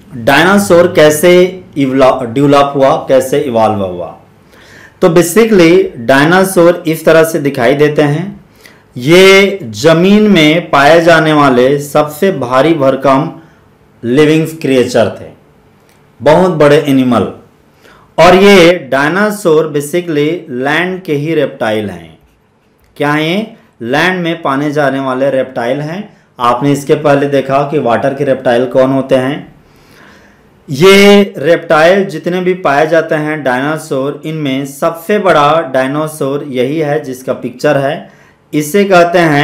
Dinosaur कैसे develop हुआ, कैसे इवॉल्व हुआ। तो बेसिकली डायनासोर इस तरह से दिखाई देते हैं। ये जमीन में पाए जाने वाले सबसे भारी भरकम लिविंग क्रिएचर थे, बहुत बड़े एनिमल। और ये डायनासोर बेसिकली लैंड के ही रेप्टाइल हैं। क्या ये लैंड में पाने जाने वाले रेप्टाइल हैं। आपने इसके पहले देखा कि वाटर के रेप्टाइल कौन होते हैं। ये रेप्टाइल जितने भी पाए जाते हैं डायनासोर, इनमें सबसे बड़ा डायनासोर यही है जिसका पिक्चर है। इसे कहते हैं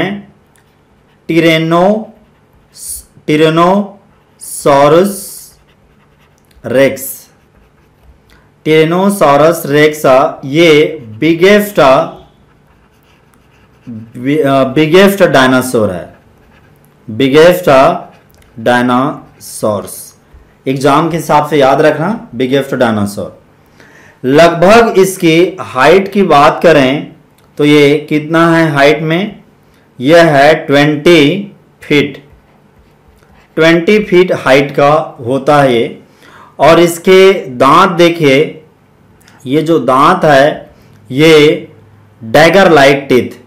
टिरेनोसॉरस रेक्स। टिरेनोसॉरस रेक्स ये बिगेस्ट डायनासोर है, बिगेस्ट डायनासोर्स। एग्जाम के हिसाब से याद रखना, बिगेस्ट डायनासोर। लगभग इसकी हाइट की बात करें तो ये कितना है हाइट में, यह है 20 फीट। 20 फीट हाइट का होता है ये। और इसके दांत देखिए, ये जो दांत है ये dagger like teeth,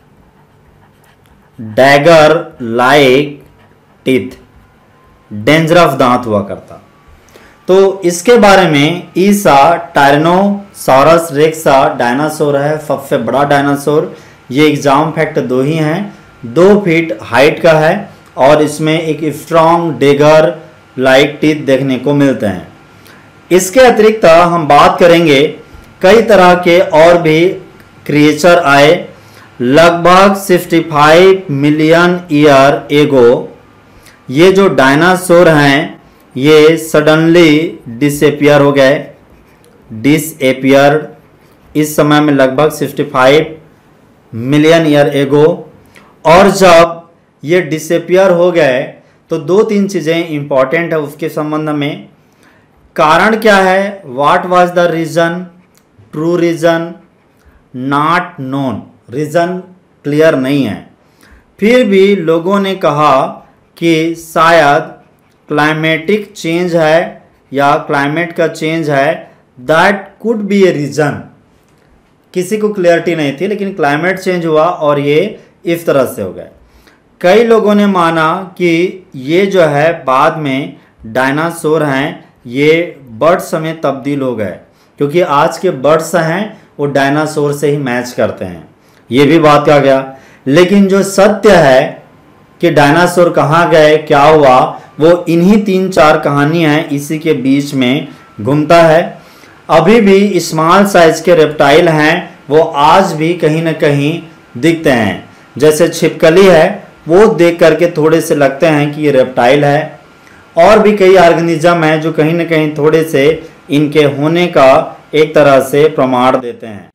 dagger like teeth, dangerous दांत हुआ करता। तो इसके बारे में ईसा टायरेनोसॉरस रेक्स डायनासोर है, सबसे बड़ा डायनासोर। ये एग्जाम फैक्ट दो ही हैं। 2 फीट हाइट का है और इसमें एक स्ट्रॉन्ग डेगर लाइक टीथ देखने को मिलते हैं। इसके अतिरिक्त हम बात करेंगे कई तरह के और भी क्रिएचर आए। लगभग 65 मिलियन ईयर एगो ये जो डायनासोर हैं ये सडनली डिसएपियर हो गए, डिसएपियर्ड इस समय में लगभग 65 मिलियन ईयर एगो। और जब ये डिसएपियर हो गए तो 2-3 चीज़ें इंपॉर्टेंट है उसके संबंध में। कारण क्या है, what was the reason, true reason not known, reason clear नहीं है। फिर भी लोगों ने कहा कि शायद क्लाइमेटिक चेंज है या क्लाइमेट का चेंज है, that could be a reason. किसी को क्लियरिटी नहीं थी, लेकिन क्लाइमेट चेंज हुआ और ये इस तरह से हो गए। कई लोगों ने माना कि ये जो है बाद में डायनासोर हैं, ये बर्ड्स में तब्दील हो गए, क्योंकि आज के बर्ड्स हैं वो डायनासोर से ही मैच करते हैं। ये भी बात कहा गया। लेकिन जो सत्य है कि डायनासोर कहाँ गए, क्या हुआ, वो इन्हीं 3-4 कहानियाँ हैं, इसी के बीच में घूमता है। अभी भी स्मॉल साइज के रेप्टाइल हैं, वो आज भी कहीं ना कहीं दिखते हैं। जैसे छिपकली है, वो देख करके थोड़े से लगते हैं कि ये रेप्टाइल है। और भी कई ऑर्गेनिज्म हैं जो कहीं ना कहीं थोड़े से इनके होने का एक तरह से प्रमाण देते हैं।